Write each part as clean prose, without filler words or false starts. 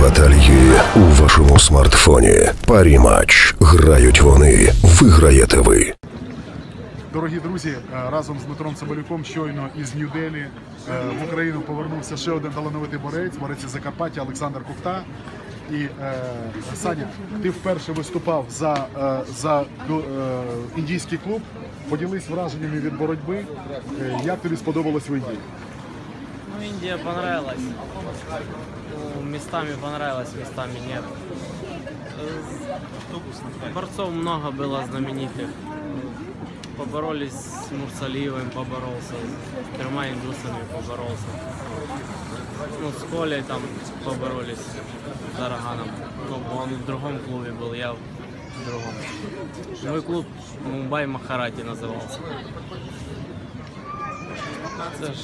баталії у вашому смартфоні. Парі-матч. Грають вони. Виграєте ви. Дорогі друзі, разом з Дмитром Цимбалюком щойно із Нью-Делі в Україну повернувся ще один талановитий борець із Закарпаття Олександр Кухта. І, Саня, ти вперше виступав за індійський клуб. Поділись враженнями від боротьби. Як тобі сподобалось в Індії? Ну, Индия понравилась. Ну, местами понравилось, местами нет. Борцов много было знаменитых. Поборолись с Мурсалиевым, поборолся, с тремя индусами поборолся. Ну, с Колей там поборолись, с Дараганом. Ну, он в другом клубе был, я в другом. Мой клуб Мумбай Махарати назывался. Це ж,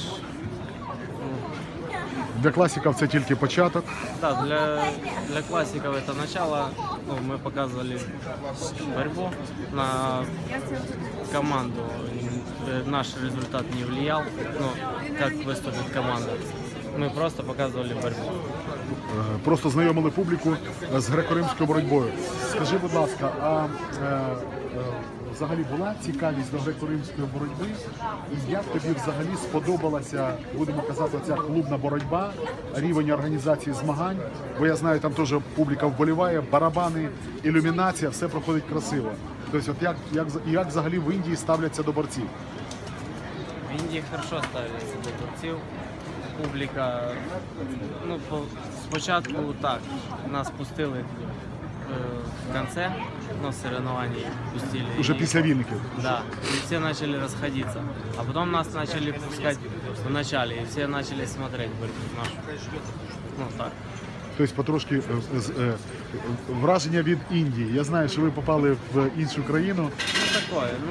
Для класиків це тільки початок. да, для классиков это начало. Ну, мы показывали борьбу на команду. Наш результат не влиял, ну, как выступит команда. Мы просто показывали борьбу. Просто знайомили публіку з греко-римською боротьбою. Скажи, будь ласка, а взагалі була цікавість до греко-римської боротьби? І як тобі взагалі сподобалася, будемо казати, ця клубна боротьба, рівень організації змагань? Бо я знаю, там теж публіка вболіває, барабани, ілюмінація, все проходить красиво. Тобто, от як взагалі в Індії ставляться до борців? В Индии хорошо ставляться до борців. Публіка, ну, спочатку так, нас пустили в конце, но соревнований пустили. Уже після вільників? Да, и все начали расходиться. А потом нас начали пускать в начале, и все начали смотреть борьбу нашу. Ну, так. Тобто потрошки враження від Індії. Я знаю, що ви попали в іншу країну. Ну, такое, ну,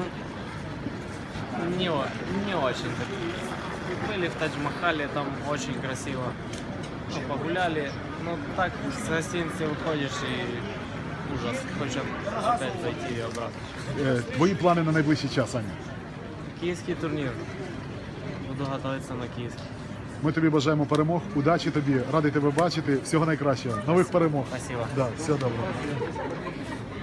не очень. Были в Тадж-Махале, там очень красиво. Ну, погуляли, ну так с гостиницы выходишь и ужас. Хочешь опять зайти и обратно. Твої плани на найближчий час, Аня? Киевский турнир. Буду готовиться на киевский. Ми тобі бажаємо перемог, удачі тобі, радий тебе бачити, всього найкращого, нових перемог. Спасибо. Да, все добре.